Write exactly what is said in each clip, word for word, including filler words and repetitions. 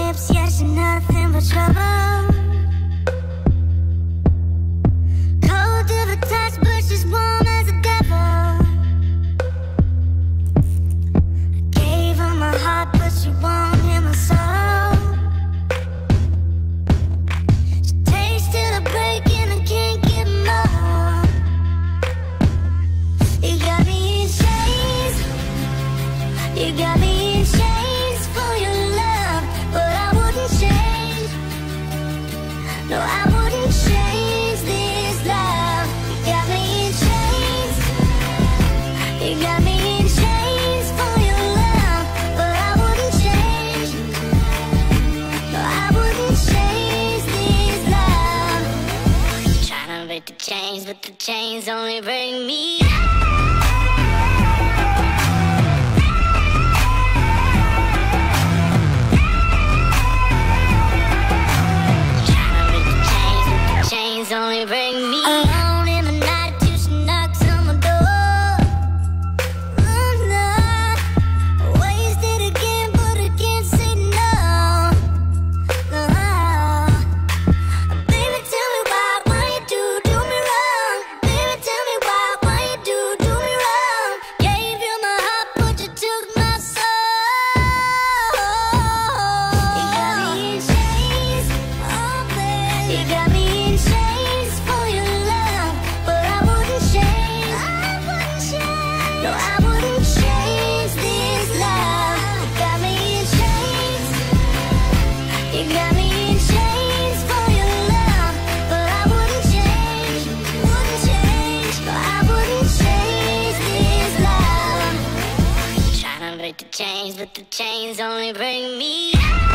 lips, yeah, she's nothing but trouble. Cold to the touch, but she's warm as a devil. I gave her my heart, but she won't hear my soul. She tasted a break and I can't get more. You got me in chains. You got me in chains for your love, but I wouldn't change. No, I wouldn't change this love. You got me in chains. You got me in chains for your love, but I wouldn't change. No, I wouldn't change this love. Trying to break the chains, but the chains only break me. Only bring me alone in the night till she knocks on my door. Oh no, wasted again, but I can't say no. No, baby, tell me why, why you do do me wrong? Baby, tell me why, why you do do me wrong? Gave you my heart, but you took my soul. You got me in chains, oh baby. You got me in chains. No, I wouldn't change this love. You got me in chains. You got me in chains for your love, but I wouldn't change. Wouldn't change. No, I wouldn't change this love. Trying to break the chains, but the chains only bring me.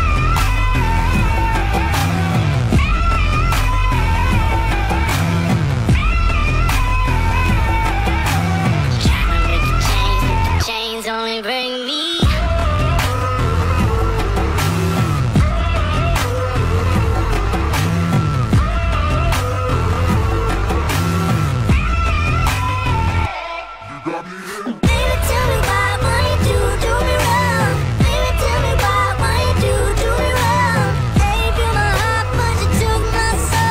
Only bring me. Baby, tell me why, why you do do me wrong? Baby, tell me why, why you do do me wrong? Gave you my heart, but you took my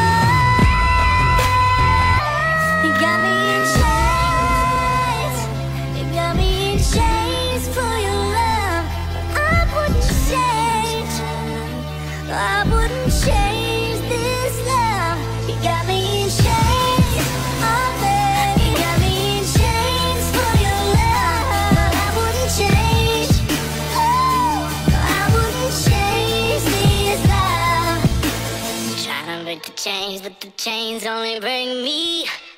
soul. You got me in chains. You got me in chains for your love, but I wouldn't change. No, I wouldn't change this love. You got me in chains, oh baby. You got me in chains for your love, but I wouldn't change. Oh, no, I wouldn't change this love. Trying to break the chains, but the chains only bring me.